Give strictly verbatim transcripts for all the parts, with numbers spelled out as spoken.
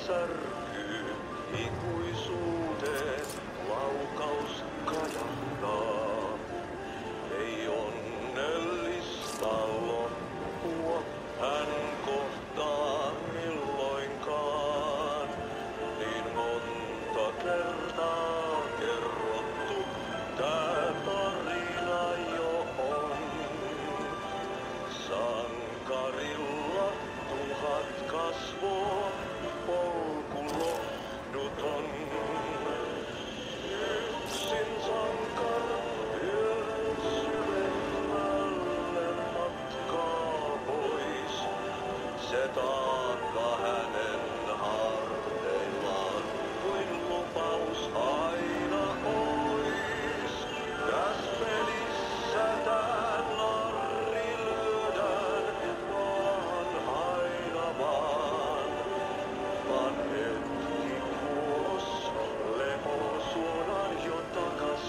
särkyy, ikuisuuteen laukaus kajahtaa. Ei onnellista loppua hän kohtaa milloinkaan. Niin monta kertaa kerrottu tää tarina jo on. Sankarilla tuhat kasvoa, polku lohduton. Yksin sankar yön syvemmälle matkaa pois. Se taakka hänen harteillaan kuin lupaus aina ois. Täs pelissä tän narri lyödään vaan aina vaan. Vaan hetki kuos lepo suodaan jo takas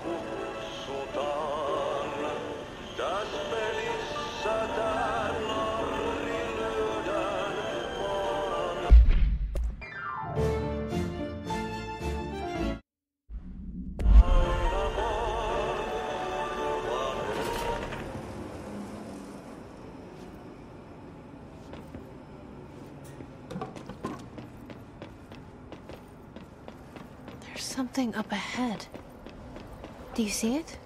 kutsutaan. Täs pelissä tän narri lyödään vaan. Aina vaan. Vaan There's something up ahead. Do you see it?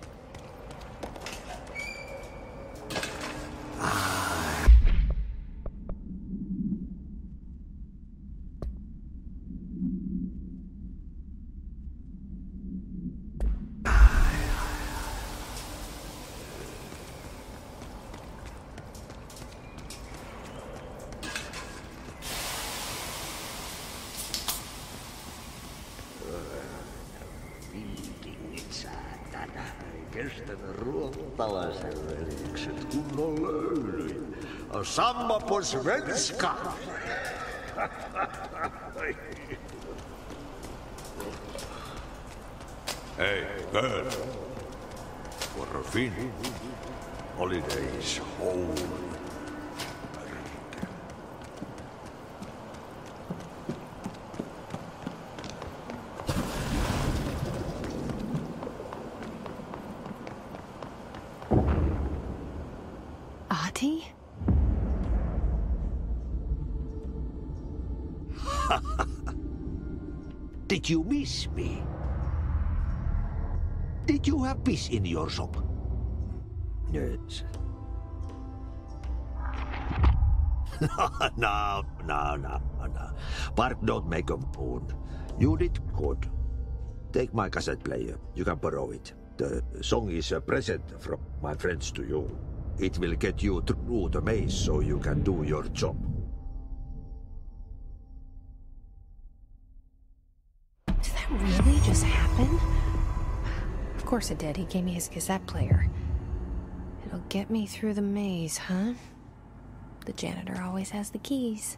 Viikingit säätänä. Ei kestänyt ruottalaisen velikset kunnon löylyin. Samma på svenska! Hey, girl. For a Finn. Holidays home. Ahti? Did you miss me? Did you have fish in your shop? Yes. no, no, no, no. Bark don't make a wound. You did good. Take my cassette player. You can borrow it. The song is a present from my friends to you. It will get you through the maze so you can do your job. Did that really just happen? Of course it did. He gave me his cassette player. It'll get me through the maze, huh? The janitor always has the keys.